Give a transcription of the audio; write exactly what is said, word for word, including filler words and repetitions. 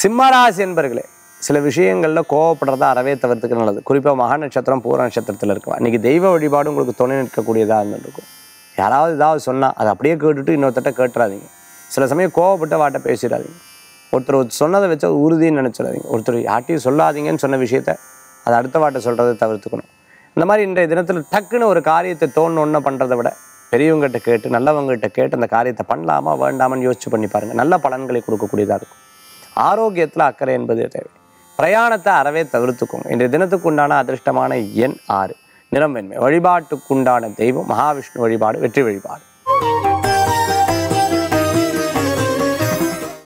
சிம்மராசி என்பர்களே, சில விஷயங்களில் கோவப்படுறதா அறவே தவிர்த்துக்க நல்லது. குறிப்பாக மகா நட்சத்திரம் பூர நட்சத்திரத்தில் இருக்கும் இன்றைக்கி தெய்வ வழிபாடு உங்களுக்கு துணை நிற்கக்கூடியதாக இருந்துருக்கும். யாராவது ஏதாவது சொன்னால் அதை அப்படியே கேட்டுட்டு இன்னொருத்தட்ட கேட்டுறாதீங்க. சில சமயம் கோவப்பட்ட வாட்டை பேசிடாதீங்க. ஒருத்தர் சொன்னதை வச்சு உறுதின்னு நினச்சிடாதீங்க. ஒருத்தர் யார்ட்டையும் சொல்லாதீங்கன்னு சொன்ன விஷயத்த அதை அடுத்த வாட்டை சொல்கிறத தவிர்த்துக்கணும். இந்த மாதிரி இன்றைய தினத்தில் டக்குன்னு ஒரு காரியத்தை தோணுன்னு பண்ணுறதை விட பெரியவங்ககிட்ட கேட்டு நல்லவங்ககிட்ட கேட்டு அந்த காரியத்தை பண்ணலாமா வேண்டாமான்னு யோசிச்சு பண்ணி பாருங்கள். நல்ல பலன்களை கொடுக்கக்கூடியதாக இருக்கும். ஆரோக்கியத்தில் அக்கறை என்பது தேவை. பிரயாணத்தை அறவே தவிர்த்துக்கோங்க. இன்றைய தினத்துக்கு உண்டான அதிர்ஷ்டமான எண் ஆறு, நிறம் வெண்மை. வழிபாட்டுக்குண்டான தெய்வம் மகாவிஷ்ணு வழிபாடு, வெற்றி வழிபாடு.